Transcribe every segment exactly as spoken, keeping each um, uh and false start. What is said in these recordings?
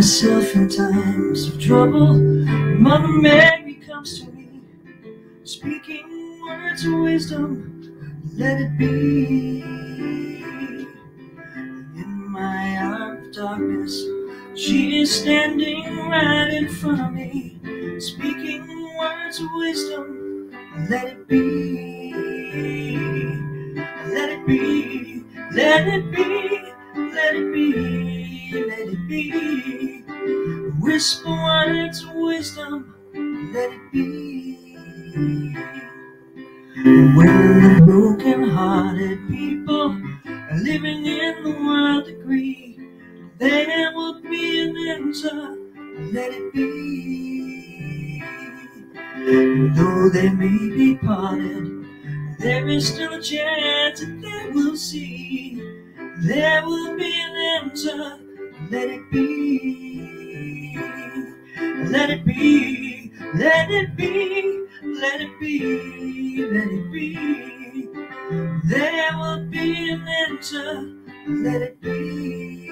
myself in times of trouble. Mother Mary comes to me, speaking words of wisdom, let it be. In my hour of darkness, she is standing right in front of me, speaking words of wisdom, let it be. Let it be, let it be, let it be, let it be. Whisper words of wisdom, let it be. When the broken-hearted people living in the world agree, there will be an answer, let it be. Though they may be parted, there is still a chance that they will see. There will be an answer, let it be. Let it be, let it be, let it be, let it be. There will be an answer, let it be.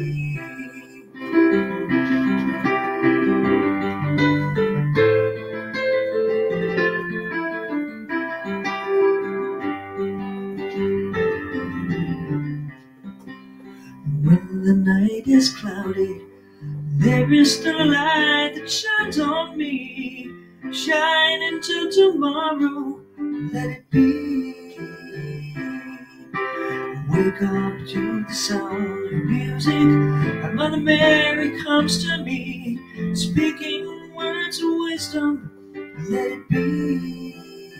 When the night is cloudy, there is still a light that shines on me. Shine into tomorrow, let it be. Wake up to the sound of music, and Mother Mary comes to me, speaking words of wisdom, let it be.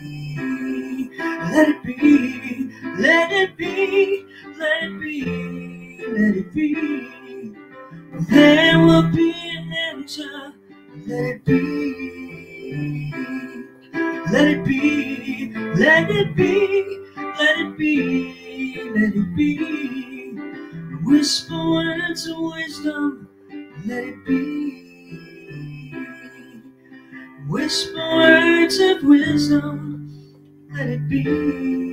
Let it be, let it be, let it be, let it be. There will be an answer, let it be. Let it be, let it be, let it be, let it be. Whisper words of wisdom, let it be. Whisper words of wisdom, let it be.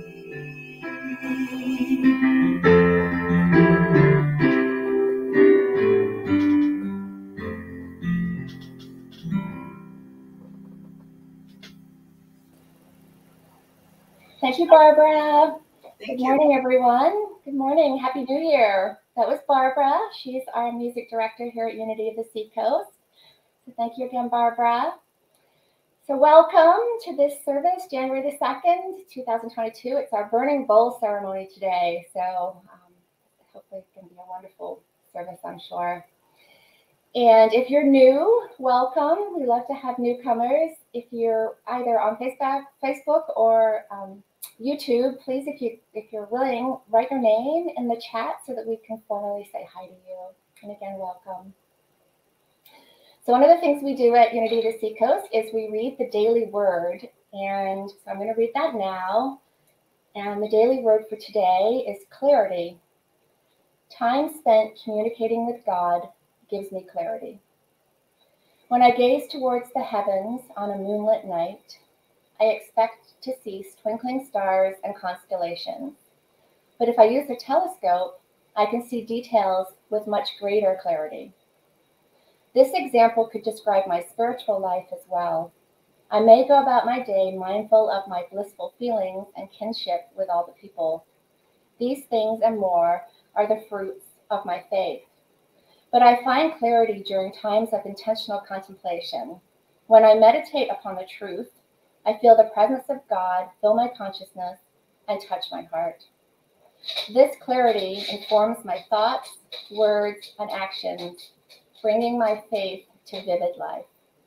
Thank you, Barbara. Thank Good you. morning, everyone. Good morning. Happy New Year. That was Barbara. She's our music director here at Unity of the Seacoast. So thank you again, Barbara. So welcome to this service, January the second, two thousand twenty-two. It's our Burning Bowl ceremony today. So um, hopefully it's going to be a wonderful service, I'm sure. And if you're new, welcome. We love to have newcomers. If you're either on Facebook, Facebook or um, YouTube, please, if you if you're willing, write your name in the chat so that we can formally say hi to you. And again, welcome. So one of the things we do at Unity of the Seacoast is we read the daily word, and so I'm going to read that now. And the daily word for today is clarity. Time spent communicating with God gives me clarity. When I gaze towards the heavens on a moonlit night, I expect to see twinkling stars and constellations. But if I use a telescope, I can see details with much greater clarity. This example could describe my spiritual life as well. I may go about my day mindful of my blissful feelings and kinship with all the people. These things and more are the fruits of my faith. But I find clarity during times of intentional contemplation. When I meditate upon the truth, I feel the presence of God fill my consciousness and touch my heart. This clarity informs my thoughts, words, and actions, bringing my faith to vivid life.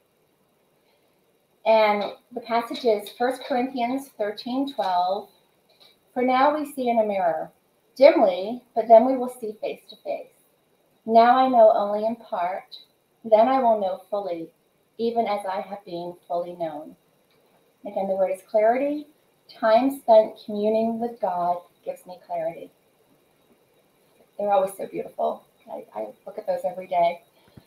And the passage is First Corinthians thirteen twelve. For now we see in a mirror, dimly, but then we will see face to face. Now I know only in part, then I will know fully, even as I have been fully known. Again, the word is clarity. Time spent communing with God gives me clarity. They're always so beautiful. I, I look at those every day.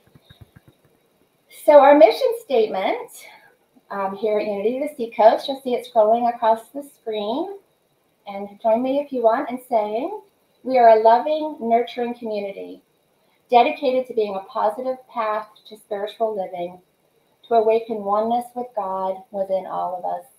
So our mission statement um, here at Unity of the Seacoast, you'll see it scrolling across the screen. And join me if you want in saying, we are a loving, nurturing community. dedicated to being a positive path to spiritual living, to awaken oneness with God within all of us.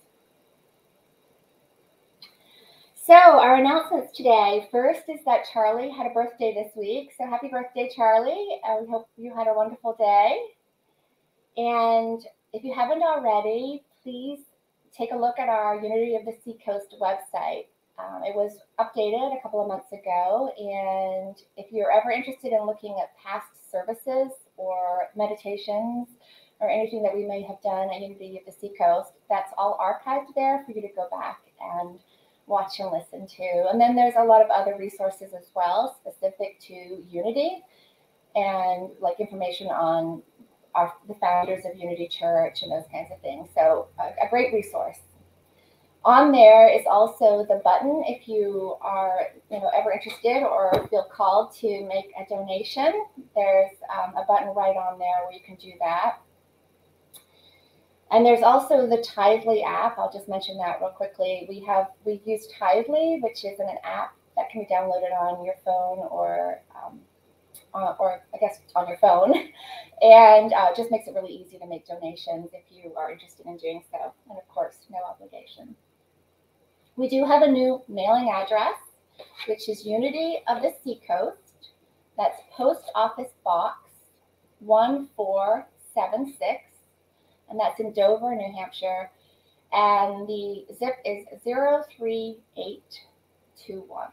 So our announcements today, first is that Charlie had a birthday this week. So happy birthday, Charlie. Uh, we hope you had a wonderful day. And if you haven't already, please take a look at our Unity of the Seacoast website. Um, it was updated a couple of months ago. And if you're ever interested in looking at past services or meditations or anything that we may have done at Unity of the Seacoast, that's all archived there for you to go back and watch and listen to. And then there's a lot of other resources as well, specific to Unity, and like information on our, the founders of Unity Church and those kinds of things. So a, a great resource. On there is also the button if you are, you know, ever interested or feel called to make a donation. There's um, a button right on there where you can do that. And there's also the Tithely app. I'll just mention that real quickly. We have we use Tithely, which is an app that can be downloaded on your phone or um, uh, or I guess on your phone, and uh, just makes it really easy to make donations if you are interested in doing so. And of course, no obligation. We do have a new mailing address, which is Unity of the Seacoast. That's Post Office Box one four seven six. And that's in Dover, New Hampshire. And the zip is zero three eight two one.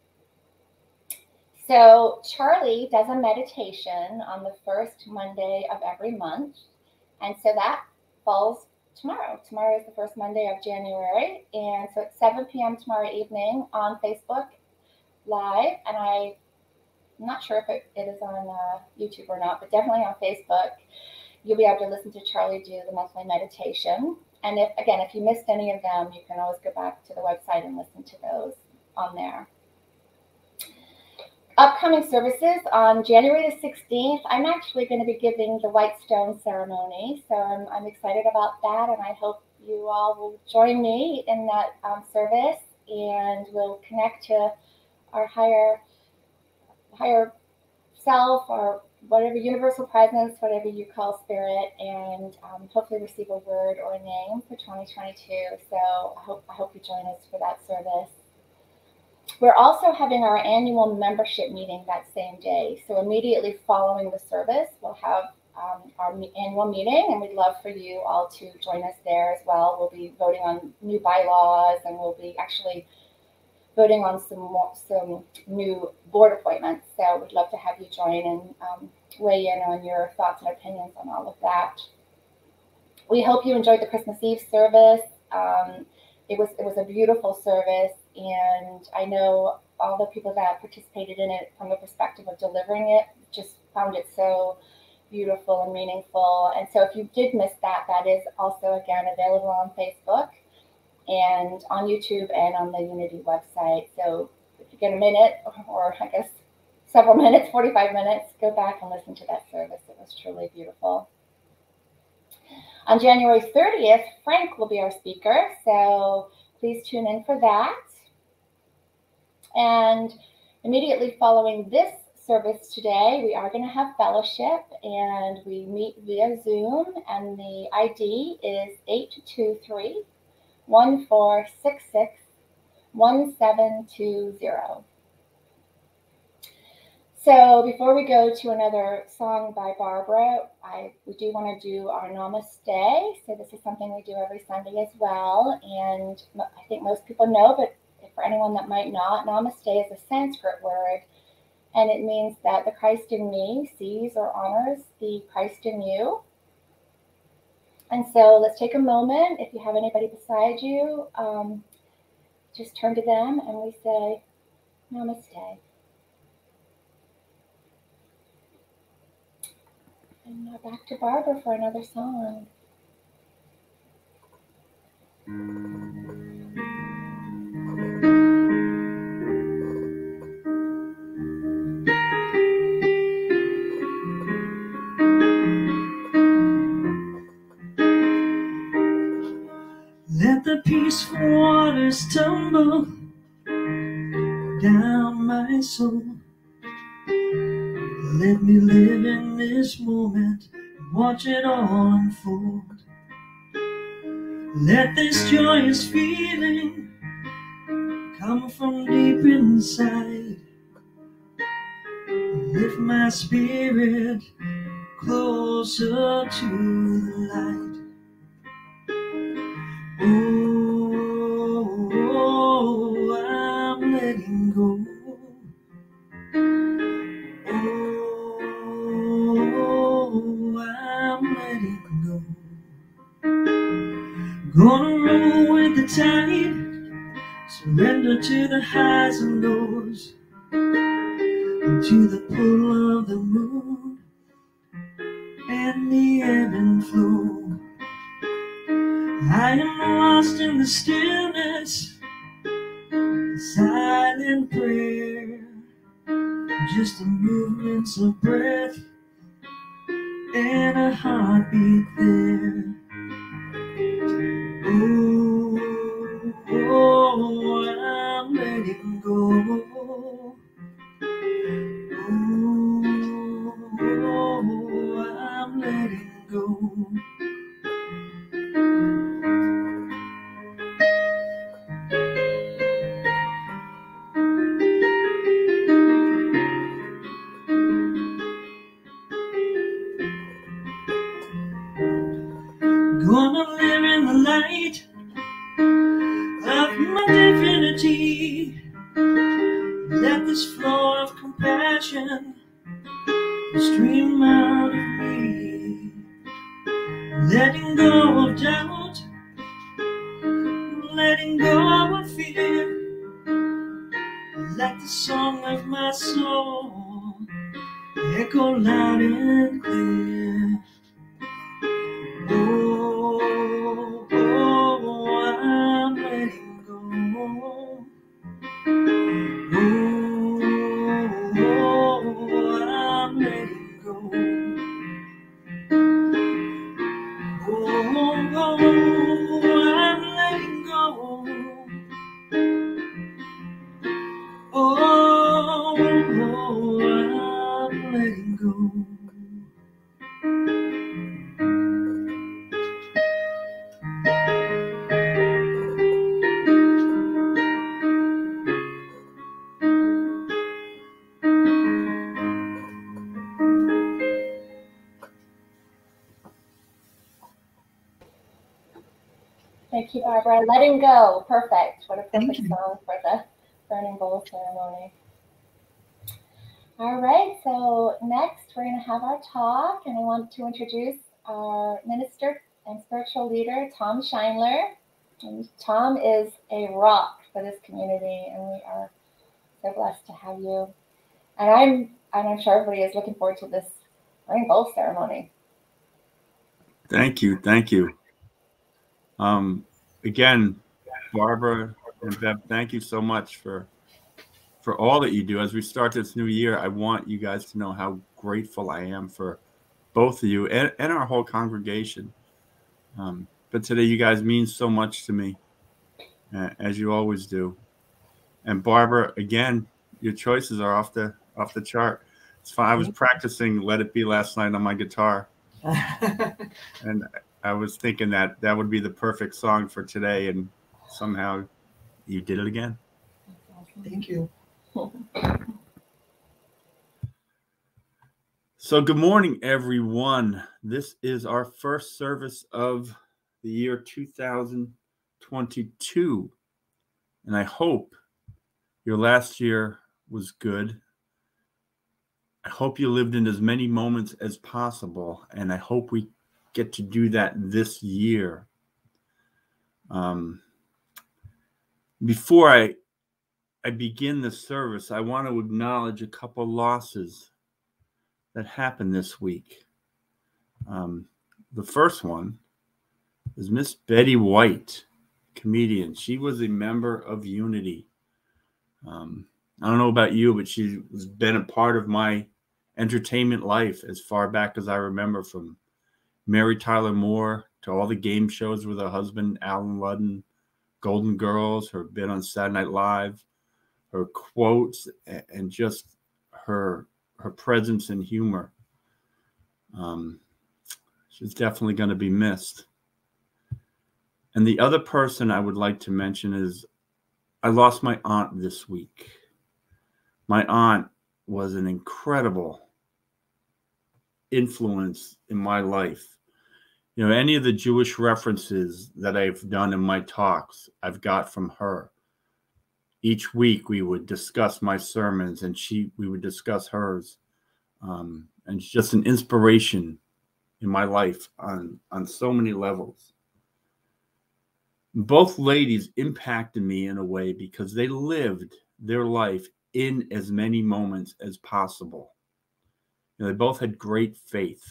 So Charlie does a meditation on the first Monday of every month. And so that falls tomorrow. Tomorrow is the first Monday of January. And so it's seven p.m. tomorrow evening on Facebook Live. And I, I'm not sure if it, it is on uh, YouTube or not, but definitely on Facebook. You'll be able to listen to Charlie do the monthly meditation. And if, again, if you missed any of them, you can always go back to the website and listen to those on there. Upcoming services on January the sixteenth, I'm actually going to be giving the White Stone ceremony. So I'm, I'm excited about that. And I hope you all will join me in that um, service, and we'll connect to our higher, higher self, or whatever universal presence, whatever you call spirit, and um, hopefully receive a word or a name for twenty twenty-two. So I hope I hope you join us for that service. We're also having our annual membership meeting that same day. So immediately following the service, we'll have um, our annual meeting, and we'd love for you all to join us there as well. We'll be voting on new bylaws, and we'll be actually voting on some more, some new board appointments. So we'd love to have you join and um, weigh in on your thoughts and opinions on all of that. We hope you enjoyed the Christmas Eve service. Um, it was it was a beautiful service, and I know all the people that participated in it from the perspective of delivering it just found it so beautiful and meaningful. And so if you did miss that, that is also, again, available on Facebook and on YouTube and on the Unity website. So if you get a minute, or I guess several minutes, forty-five minutes, go back and listen to that service. It was truly beautiful. On January thirtieth, Frank will be our speaker, so please tune in for that. And immediately following this service today, we are going to have fellowship, and we meet via Zoom, and the I D is eight two three, one four six six, one seven two zero. So before we go to another song by Barbara, I we do want to do our Namaste. So this is something we do every Sunday as well. And I think most people know, but for anyone that might not, Namaste is a Sanskrit word. And it means that the Christ in me sees or honors the Christ in you. And so let's take a moment. If you have anybody beside you, um, just turn to them and we say, Namaste. And now back to Barbara for another song. Let the peaceful waters tumble down my soul. Let me live in this moment and watch it all unfold. Let this joyous feeling come from deep inside. Lift my spirit closer to the light. Oh, oh, I'm letting go. Oh, I'm letting go. Gonna roll with the tide, surrender to the highs and lows, and to the pull of the moon and the ebb and flow. I am lost in the stillness, the silent prayer, just the movements of breath and a heartbeat there. Oh, oh, I'm letting go. Oh, I'm letting go. Gonna live in the light of my divinity. Let this flow of compassion stream out of me. Letting go of doubt, letting go of fear. Let the song of my soul echo loud and clear. Oh, oh, I'm letting go. Oh, I'm letting go. Oh, I'm letting go. Oh, I'm letting go. Thank you, Barbara. Letting Go. Perfect. What a Thank perfect you. song for the Burning Bowl ceremony. All right, so next we're going to have our talk, and I want to introduce our minister and spiritual leader, Tom Scheinler. And Tom is a rock for this community, and we are so blessed to have you. And I'm, and I'm sure everybody is looking forward to this Burning Bowl ceremony. Thank you, thank you. Um, again, Barbara and Bev, thank you so much for for all that you do. As we start this new year, I want you guys to know how grateful I am for both of you and, and our whole congregation. Um, but today, you guys mean so much to me, uh, as you always do. And Barbara, again, your choices are off the off the chart. It's fine. I was practicing "Let It Be" last night on my guitar, and I was thinking that that would be the perfect song for today, and somehow you did it again. Thank you. So good morning, everyone. This is our first service of the year two thousand twenty-two, and I hope your last year was good. I hope you lived in as many moments as possible, and I hope we get to do that this year. Um, before I I begin the service, I want to acknowledge a couple losses that happened this week. Um, the first one is Miss Betty White, comedian. She was a member of Unity. Um, I don't know about you, but she's been a part of my entertainment life as far back as I remember, from Mary Tyler Moore to all the game shows with her husband, Alan Ludden, Golden Girls, her bit on Saturday Night Live, her quotes, and just her her presence and humor. Um, she's definitely going to be missed. And the other person I would like to mention is I lost my aunt this week. My aunt was an incredible influence in my life. You know, any of the Jewish references that I've done in my talks, I've got from her. Each week we would discuss my sermons and she we would discuss hers. Um, and she's just an inspiration in my life on, on so many levels. Both ladies impacted me in a way because they lived their life in as many moments as possible. You know, they both had great faith.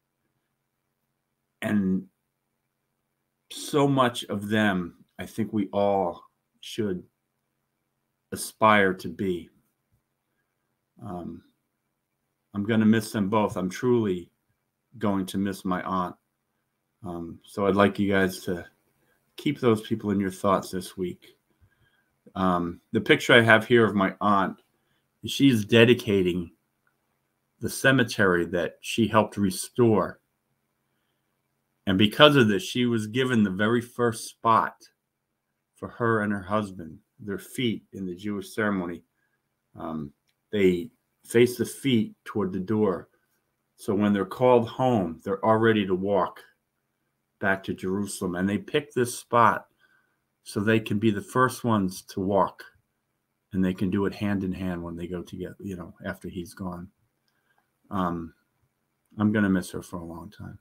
And so much of them, I think we all should aspire to be. Um, I'm going to miss them both. I'm truly going to miss my aunt. Um, so I'd like you guys to keep those people in your thoughts this week. Um, the picture I have here of my aunt, she's dedicating the cemetery that she helped restore. And because of this, she was given the very first spot for her and her husband, their feet in the Jewish ceremony. Um, they face the feet toward the door. So when they're called home, they're all ready to walk back to Jerusalem. And they pick this spot so they can be the first ones to walk. And they can do it hand in hand when they go together, you know, after he's gone. Um, I'm going to miss her for a long time.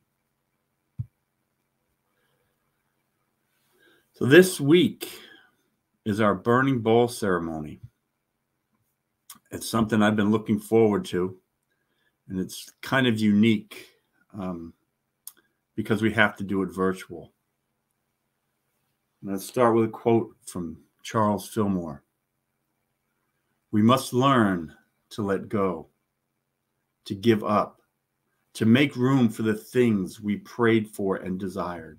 So this week is our burning bowl ceremony. It's something I've been looking forward to, and it's kind of unique um, because we have to do it virtual. Let's start with a quote from Charles Fillmore. We must learn to let go, to give up, to make room for the things we prayed for and desired.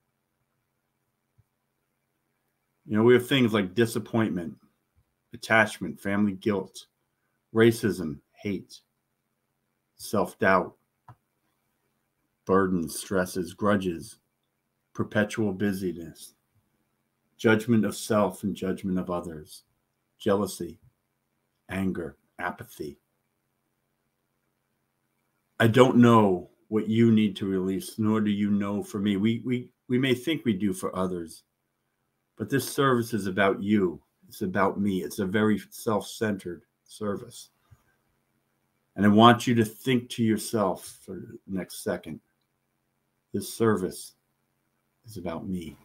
You know, we have things like disappointment, attachment, family guilt, racism, hate, self-doubt, burdens, stresses, grudges, perpetual busyness, judgment of self and judgment of others, jealousy, anger, apathy. I don't know what you need to release, nor do you know for me. We, we, we may think we do for others. But this service is about you. It's about me. It's a very self-centered service. And I want you to think to yourself for the next second. This service is about me.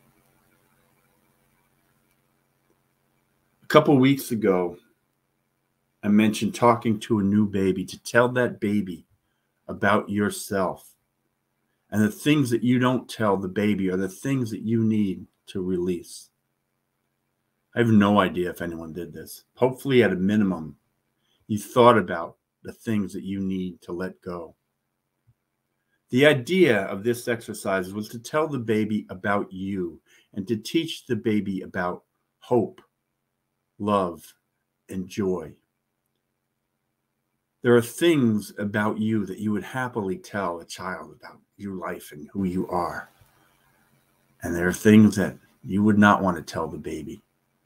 A couple weeks ago, I mentioned talking to a new baby, to tell that baby about yourself. And the things that you don't tell the baby are the things that you need to release. I have no idea if anyone did this. Hopefully, at a minimum, you thought about the things that you need to let go. The idea of this exercise was to tell the baby about you and to teach the baby about hope, love, and joy. There are things about you that you would happily tell a child about your life and who you are. And there are things that you would not want to tell the baby.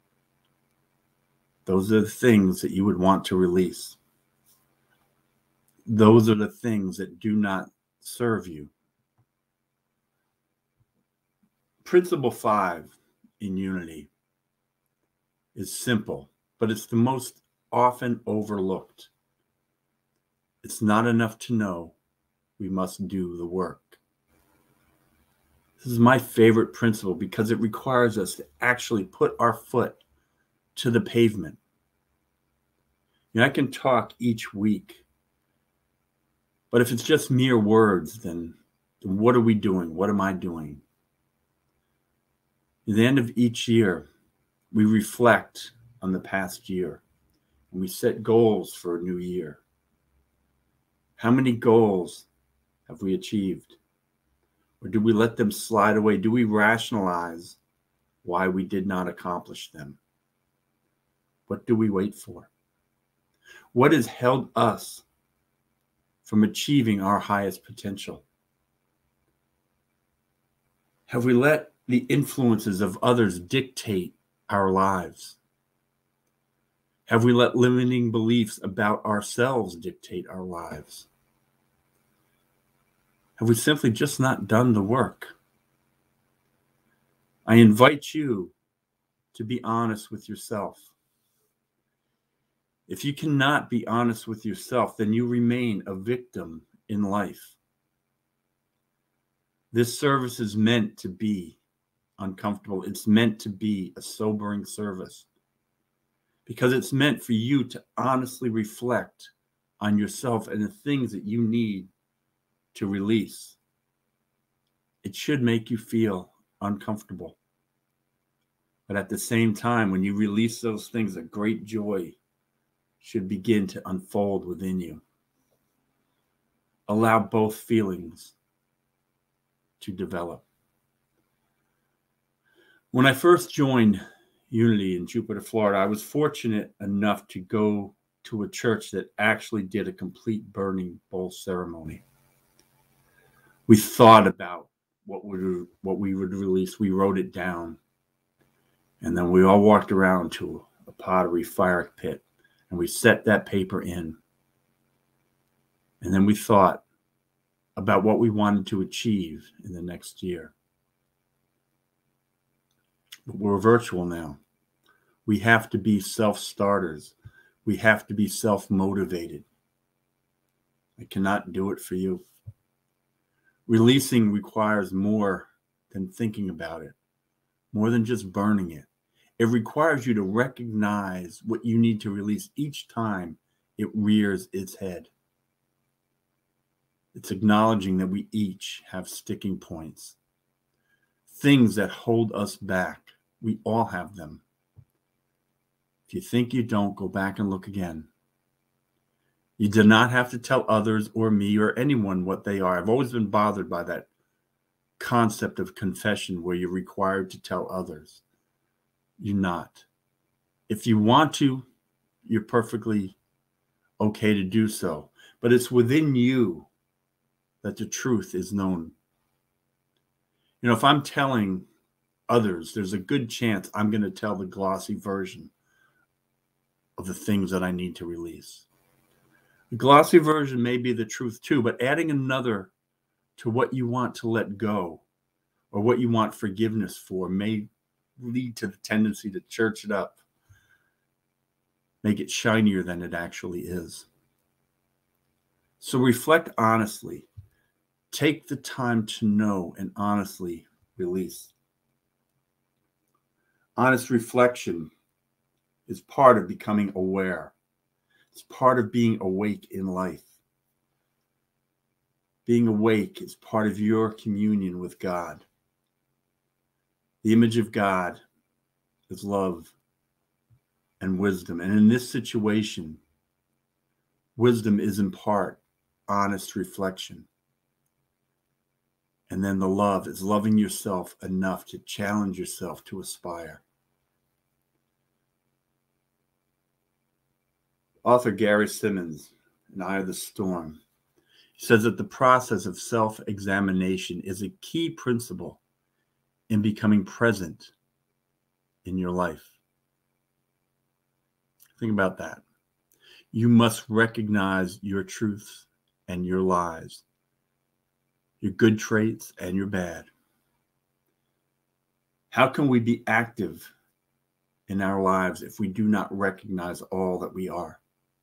Those are the things that you would want to release. Those are the things that do not serve you. Principle five in unity is simple, but it's the most often overlooked. It's not enough to know, we must do the work. This is my favorite principle because it requires us to actually put our foot to the pavement. You know, I can talk each week, but if it's just mere words, then, then what are we doing? What am I doing? At the end of each year, we reflect on the past year and we set goals for a new year. How many goals have we achieved? Or do we let them slide away? Do we rationalize why we did not accomplish them? What do we wait for? What has held us from achieving our highest potential? Have we let the influences of others dictate our lives? Have we let limiting beliefs about ourselves dictate our lives? Have we simply just not done the work? I invite you to be honest with yourself. If you cannot be honest with yourself, then you remain a victim in life. This service is meant to be uncomfortable. It's meant to be a sobering service because it's meant for you to honestly reflect on yourself and the things that you need to release. It should make you feel uncomfortable. But at the same time, when you release those things, a great joy should begin to unfold within you. Allow both feelings to develop. When I first joined Unity in Jupiter, Florida, I was fortunate enough to go to a church that actually did a complete burning bowl ceremony. We thought about what we, what we would release. We wrote it down. And then we all walked around to a pottery fire pit and we set that paper in. And then we thought about what we wanted to achieve in the next year. But we're virtual now. We have to be self-starters. We have to be self-motivated. I cannot do it for you. Releasing requires more than thinking about it, more than just burning it. It requires you to recognize what you need to release each time it rears its head. It's acknowledging that we each have sticking points, things that hold us back. We all have them. If you think you don't, go back and look again. You do not have to tell others or me or anyone what they are. I've always been bothered by that concept of confession where you're required to tell others. You're not. If you want to, you're perfectly okay to do so. But it's within you that the truth is known. You know, if I'm telling others, there's a good chance I'm going to tell the glossy version of the things that I need to release. The glossy version may be the truth too, but adding another to what you want to let go or what you want forgiveness for may lead to the tendency to church it up, make it shinier than it actually is. So reflect honestly. Take the time to know and honestly release. Honest reflection is part of becoming aware. It's part of being awake in life. Being awake is part of your communion with God. The image of God is love and wisdom. And in this situation, wisdom is in part honest reflection. And then the love is loving yourself enough to challenge yourself to aspire. Author Gary Simmons in Eye of the Storm says that the process of self-examination is a key principle in becoming present in your life. Think about that. You must recognize your truths and your lies, your good traits and your bad. How can we be active in our lives if we do not recognize all that we are?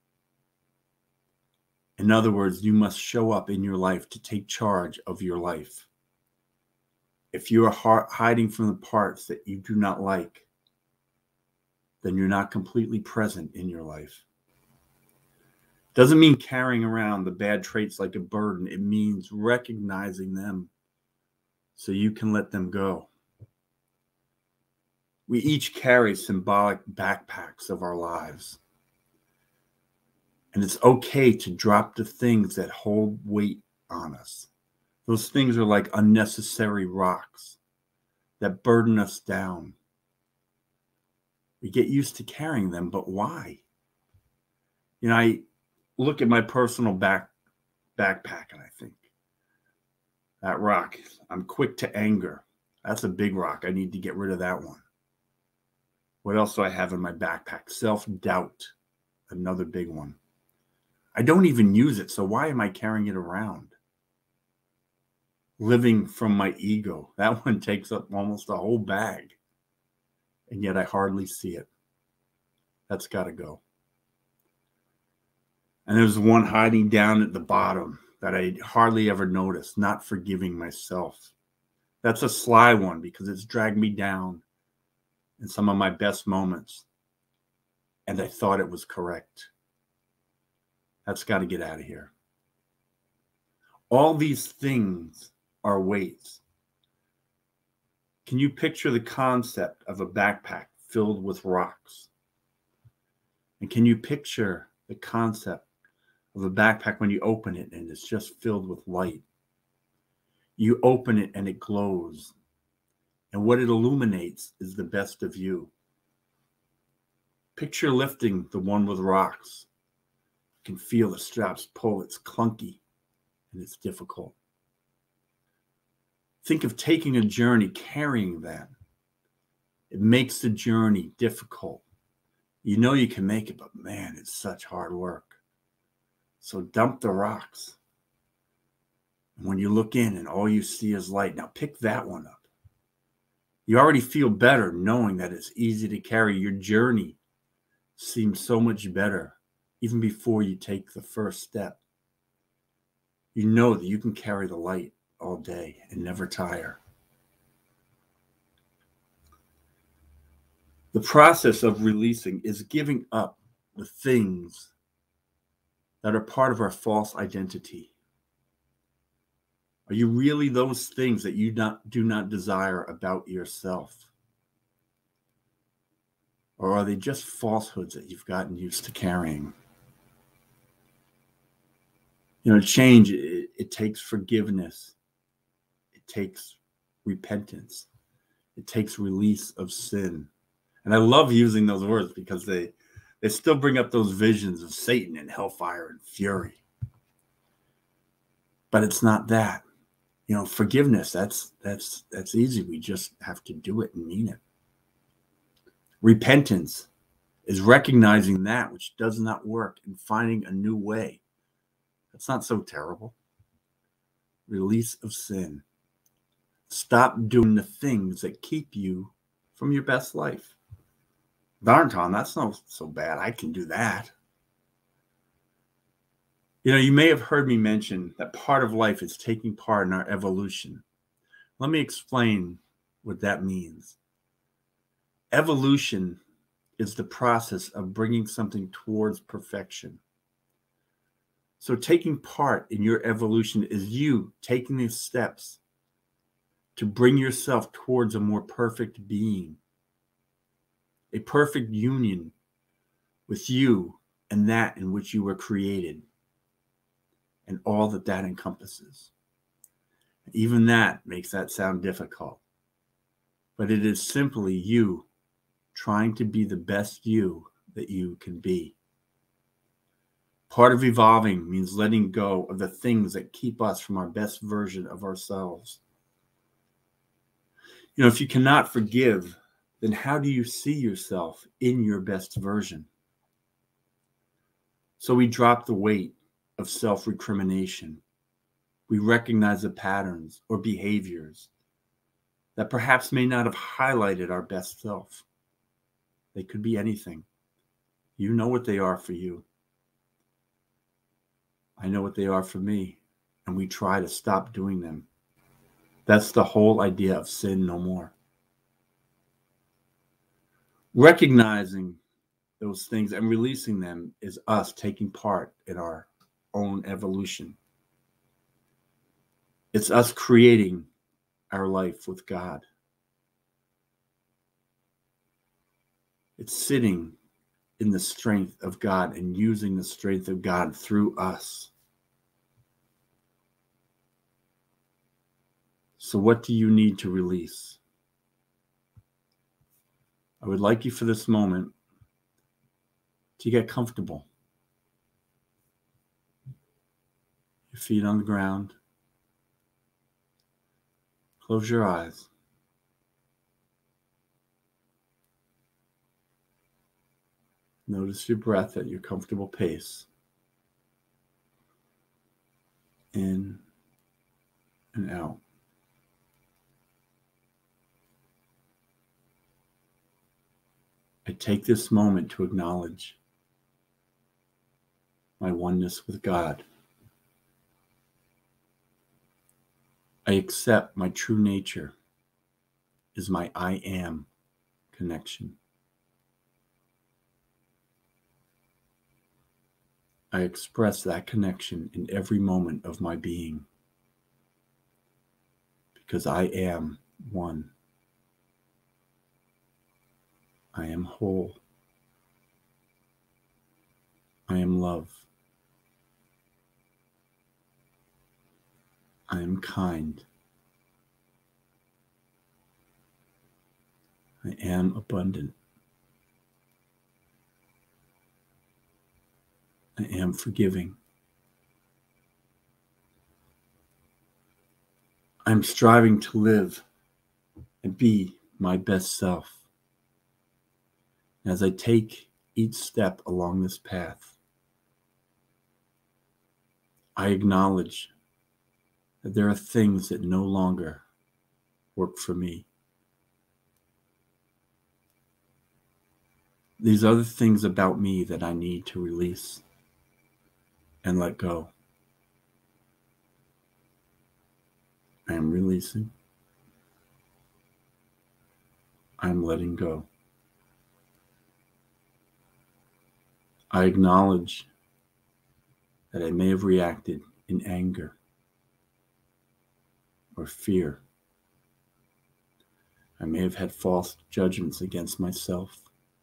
In other words, you must show up in your life to take charge of your life. If you are hiding from the parts that you do not like, then you're not completely present in your life. Doesn't mean carrying around the bad traits like a burden. It means recognizing them so you can let them go. We each carry symbolic backpacks of our lives. And it's okay to drop the things that hold weight on us. Those things are like unnecessary rocks that burden us down. We get used to carrying them, but why? You know, I look at my personal back backpack, and I think, that rock, I'm quick to anger. That's a big rock. I need to get rid of that one. What else do I have in my backpack? Self-doubt, another big one. I don't even use it, so why am I carrying it around? Living from my ego. That one takes up almost a whole bag, and yet I hardly see it. That's got to go. And there's one hiding down at the bottom that I hardly ever notice, not forgiving myself. That's a sly one because it's dragged me down in some of my best moments, and I thought it was correct. That's got to get out of here. All these things are weights. Can you picture the concept of a backpack filled with rocks? And can you picture the concept of a backpack when you open it and it's just filled with light? You open it and it glows. And what it illuminates is the best of you. Picture lifting the one with rocks. You can feel the straps pull. It's clunky and it's difficult. Think of taking a journey, carrying that. It makes the journey difficult. You know you can make it, but man, it's such hard work. So dump the rocks. And when you look in and all you see is light, now pick that one up. You already feel better knowing that it's easy to carry. Your journey seems so much better even before you take the first step. You know that you can carry the light all day and never tire. The process of releasing is giving up the things that are part of our false identity. Are you really those things that you not, do not desire about yourself? Or are they just falsehoods that you've gotten used to carrying? You know, change, it, it takes forgiveness. It takes repentance. It takes release of sin. And I love using those words because they, they still bring up those visions of Satan and hellfire and fury. But it's not that. You know, forgiveness, that's that's that's easy. We just have to do it and mean it. Repentance is recognizing that which does not work and finding a new way. That's not so terrible. Release of sin. Stop doing the things that keep you from your best life. Darn, Tom, that's not so bad. I can do that. You know, you may have heard me mention that part of life is taking part in our evolution. Let me explain what that means. Evolution is the process of bringing something towards perfection. So taking part in your evolution is you taking these steps to bring yourself towards a more perfect being, a perfect union with you and that in which you were created, and all that that encompasses. Even that makes that sound difficult. But it is simply you trying to be the best you that you can be. Part of evolving means letting go of the things that keep us from our best version of ourselves. You know, if you cannot forgive, then how do you see yourself in your best version? So we drop the weight of self-recrimination. We recognize the patterns or behaviors that perhaps may not have highlighted our best self. They could be anything. You know what they are for you. I know what they are for me, and we try to stop doing them. That's the whole idea of sin no more. Recognizing those things and releasing them is us taking part in our own evolution. It's us creating our life with God. It's sitting in the strength of God and using the strength of God through us. So what do you need to release? I would like you for this moment to get comfortable. your feet on the ground. Close your eyes. Notice your breath at your comfortable pace. In and out. I take this moment to acknowledge my oneness with God. I accept my true nature is my I am connection. I express that connection in every moment of my being because I am one. I am whole. I am love. I am kind. I am abundant. I am forgiving. I'm striving to live and be my best self. As I take each step along this path, I acknowledge that there are things that no longer work for me. These are the things about me that I need to release and let go. I am releasing. I am letting go. I acknowledge that I may have reacted in anger or fear. I may have had false judgments against myself,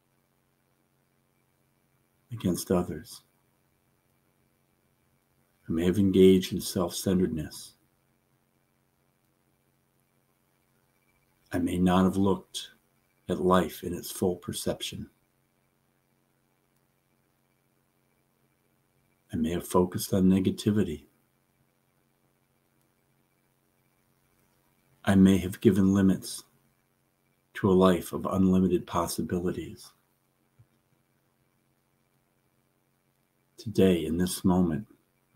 against others. I may have engaged in self-centeredness. I may not have looked at life in its full perception. I may have focused on negativity. I may have given limits to a life of unlimited possibilities. Today, in this moment,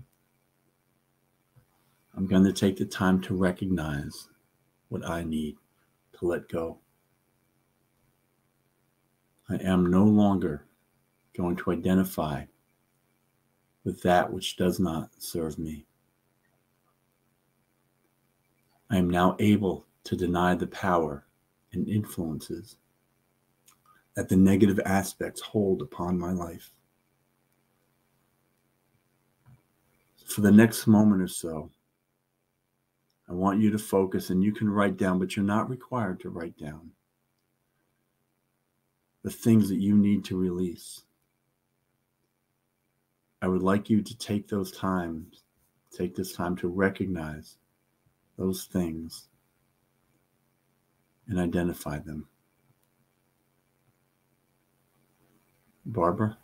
I'm going to take the time to recognize what I need to let go. I am no longer going to identify with that which does not serve me. I am now able to deny the power and influences that the negative aspects hold upon my life. For the next moment or so, I want you to focus, and you can write down, but you're not required to write down the things that you need to release. I would like you to take those times, take this time to recognize those things and identify them. Barbara?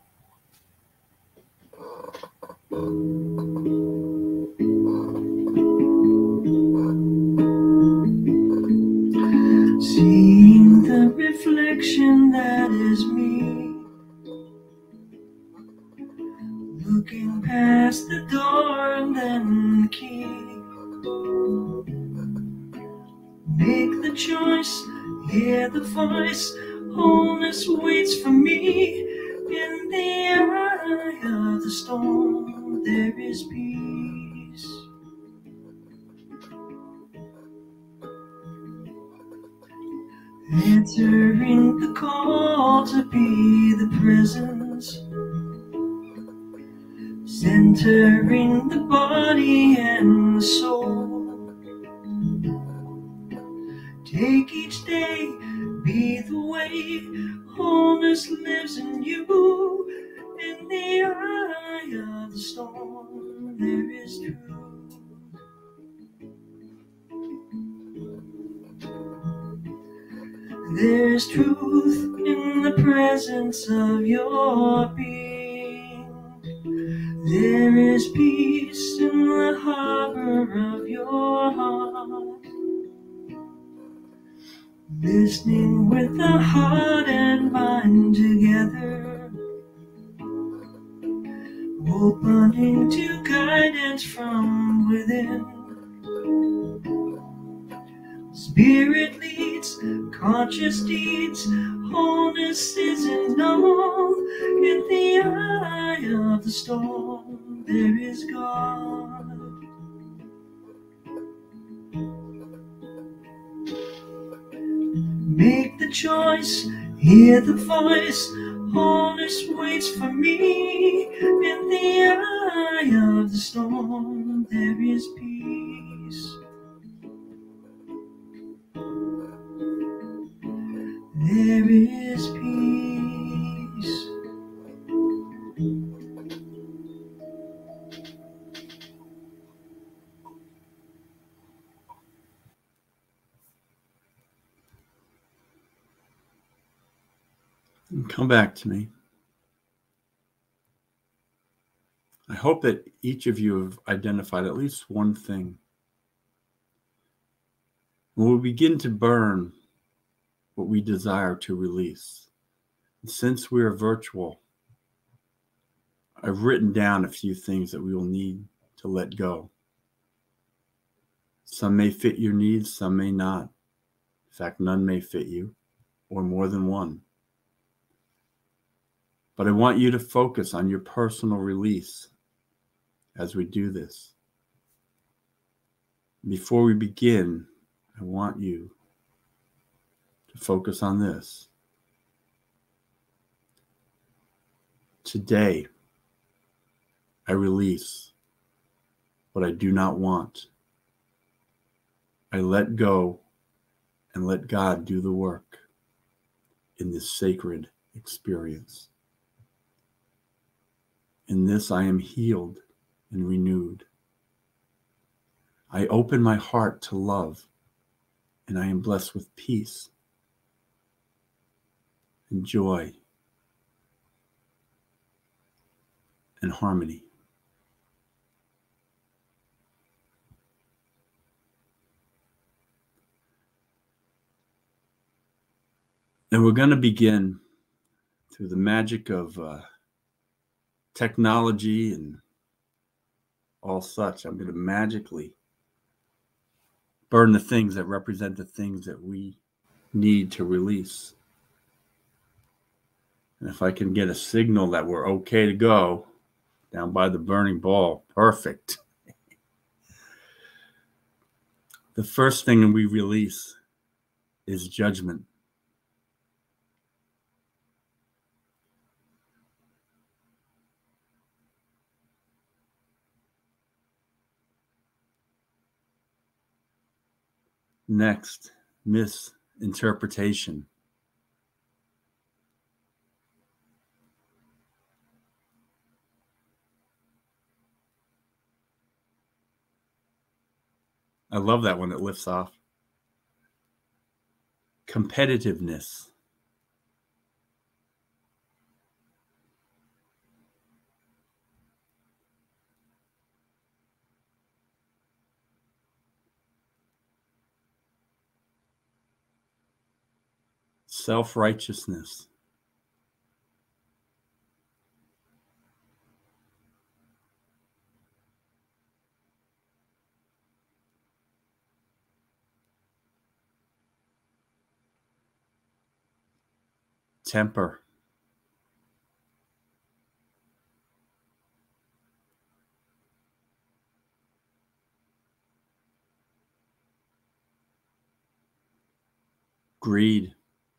Seeing the reflection that is me, looking past the door and then the key. Make the choice, hear the voice, wholeness waits for me. In the eye of the storm, there is peace. Answering the call to be the presence, centering the body and the soul. Take each day, be the way, wholeness lives in you. In the eye of the storm, there is truth. There's truth in the presence of your being. There is peace in the harbor of your heart. Listening with the heart and mind together, opening to guidance from within. Spirit leads, conscious deeds, wholeness isn't known. In the eye of the storm, there is God. Make the choice, hear the voice, wholeness waits for me. In the eye of the storm, there is peace. There is peace. Come back to me. I hope that each of you have identified at least one thing. We'll begin to burn what we desire to release. And since we are virtual, I've written down a few things that we will need to let go. Some may fit your needs, some may not. In fact, none may fit you, or more than one. But I want you to focus on your personal release as we do this. Before we begin, I want you to focus on this. Today, I release what I do not want. I let go and let God do the work in this sacred experience. In this, I am healed and renewed. I open my heart to love, and I am blessed with peace and joy and harmony. And we're going to begin through the magic of uh, technology and all such. I'm going to magically burn the things that represent the things that we need to release. And if I can get a signal that we're okay to go down by the burning ball, perfect. The first thing we release is judgment. Next, misinterpretation. I love that one that lifts off. Competitiveness. Self-righteousness. Temper. Greed.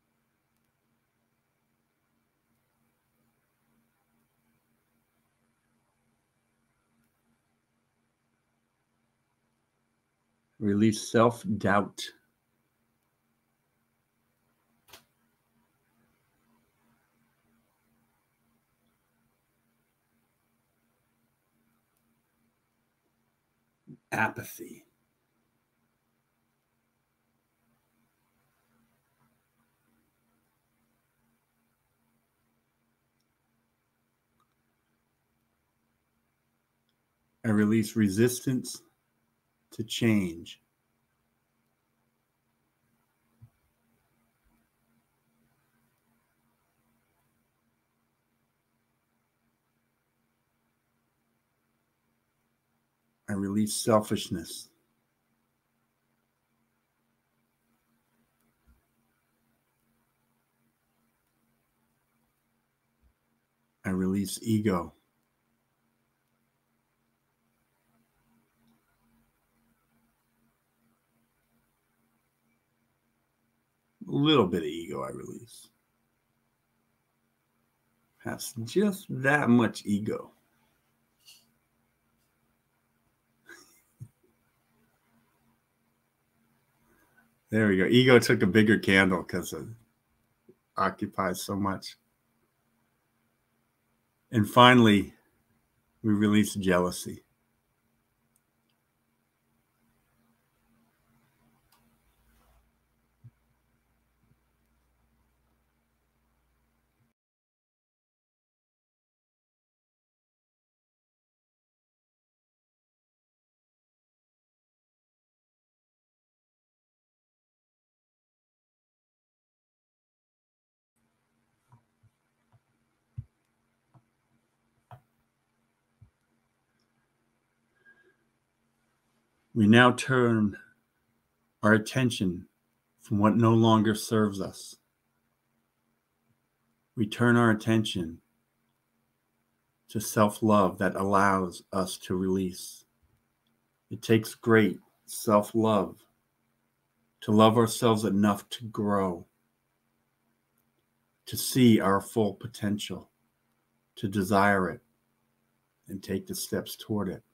Release self-doubt. Apathy. I release resistance to change. I release selfishness. I release ego. A little bit of ego I release. Perhaps just that much ego. There we go. Ego took a bigger candle because it occupies so much. And finally, we release jealousy. We now turn our attention from what no longer serves us. We turn our attention to self-love that allows us to release. It takes great self-love to love ourselves enough to grow, to see our full potential, to desire it, and take the steps toward it.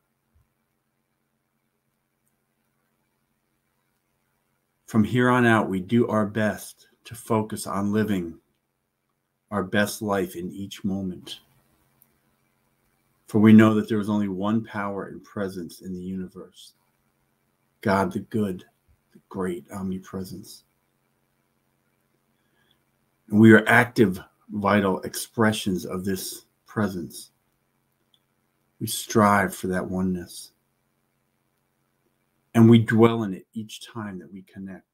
From here on out, we do our best to focus on living our best life in each moment. For we know that there is only one power and presence in the universe, God the good, the great omnipresence. And we are active, vital expressions of this presence. We strive for that oneness. And we dwell in it each time that we connect.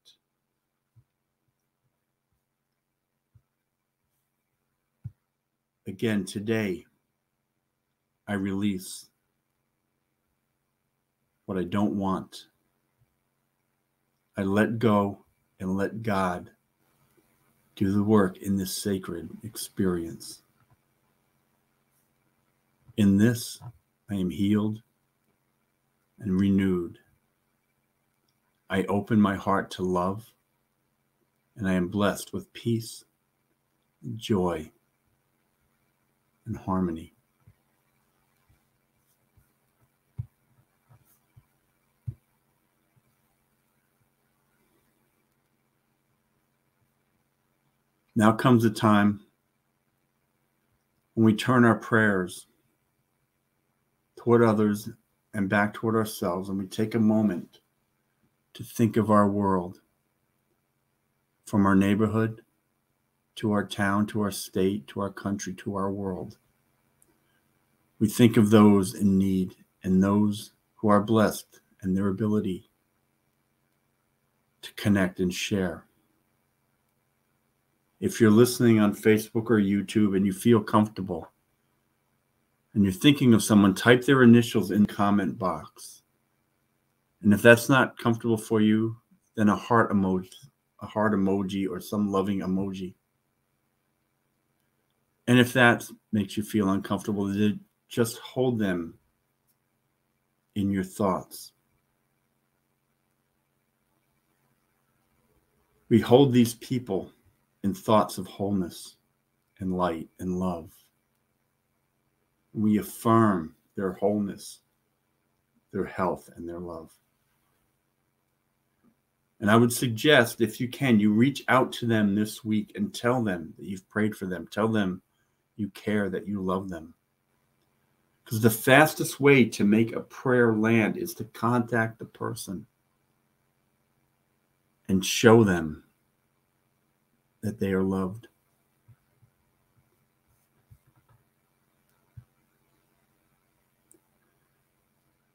Again, today, I release what I don't want. I let go and let God do the work in this sacred experience. In this, I am healed and renewed. I open my heart to love, and I am blessed with peace, and joy, and harmony. Now comes a time when we turn our prayers toward others and back toward ourselves, and we take a moment to think of our world, from our neighborhood to our town, to our state, to our country, to our world. We think of those in need and those who are blessed in their ability to connect and share. If you're listening on Facebook or YouTube and you feel comfortable and you're thinking of someone, type their initials in the comment box. And if that's not comfortable for you, then a heart emoji, a heart emoji or some loving emoji. And if that makes you feel uncomfortable, then just hold them in your thoughts. We hold these people in thoughts of wholeness and light and love. We affirm their wholeness, their health, and their love. And I would suggest, if you can, you reach out to them this week and tell them that you've prayed for them. Tell them you care, that you love them. Because the fastest way to make a prayer land is to contact the person and show them that they are loved.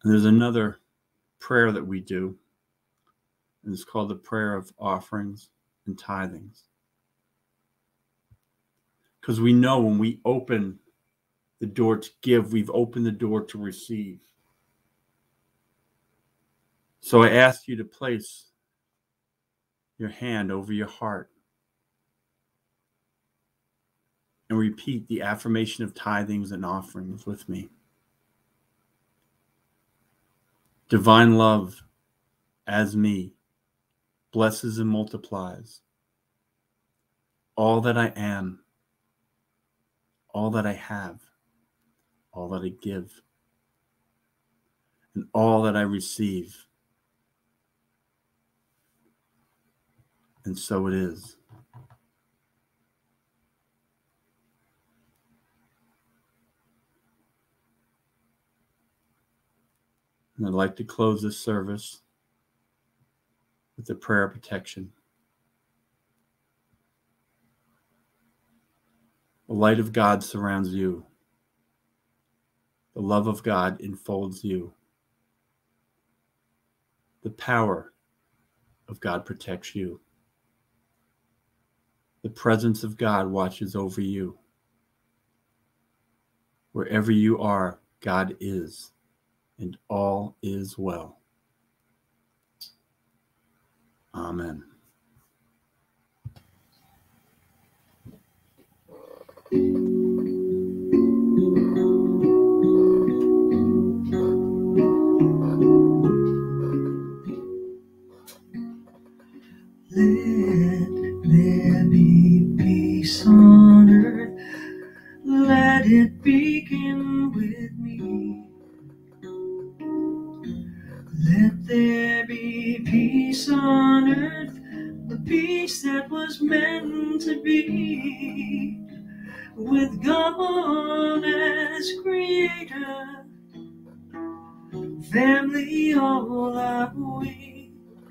And there's another prayer that we do, and it's called the prayer of offerings and tithings. Because we know when we open the door to give, we've opened the door to receive. So I ask you to place your hand over your heart and repeat the affirmation of tithings and offerings with me. Divine love as me blesses and multiplies all that I am, all that I have, all that I give, and all that I receive. And so it is. And I'd like to close this service with a prayer of protection. The light of God surrounds you. The love of God enfolds you. The power of God protects you. The presence of God watches over you. Wherever you are, God is, and all is well. Amen. Let there be peace on earth. Let it begin with me. Let there be peace on earth, the peace that was meant to be. With God as creator, family all are we.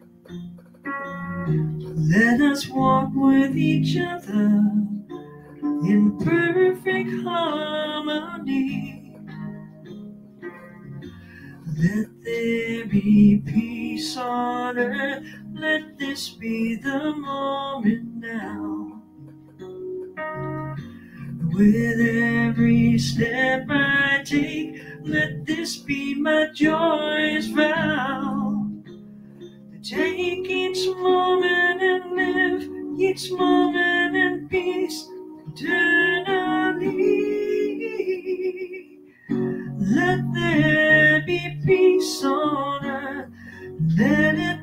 Let us walk with each other in perfect harmony. Let there be peace on earth. Let this be the moment now. With every step I take, let this be my joyous vow. To take each moment and live each moment in peace eternally. Let there be peace on earth. Let it